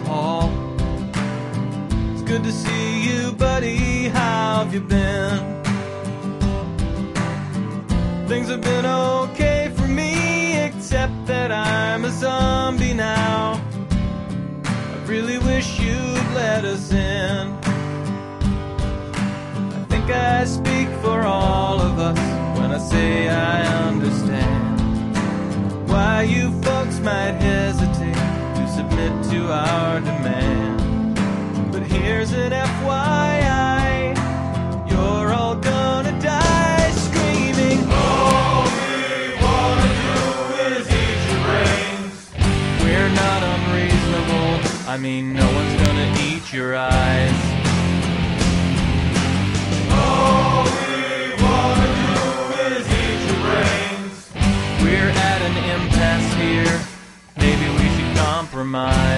hall. It's good to see you, buddy. How have you been? Things have been okay for me, except that I'm a zombie now. I really wish you'd let us in. I think I speak for all of us when I say I understand why you folks might hesitate to submit to our demand. But here's an FYI, you're all gonna die screaming, all we wanna do is eat your brains. We're not unreasonable, I mean no one's gonna eat your eyes. All we wanna do is eat your brains. We're at an impasse here, maybe we should compromise.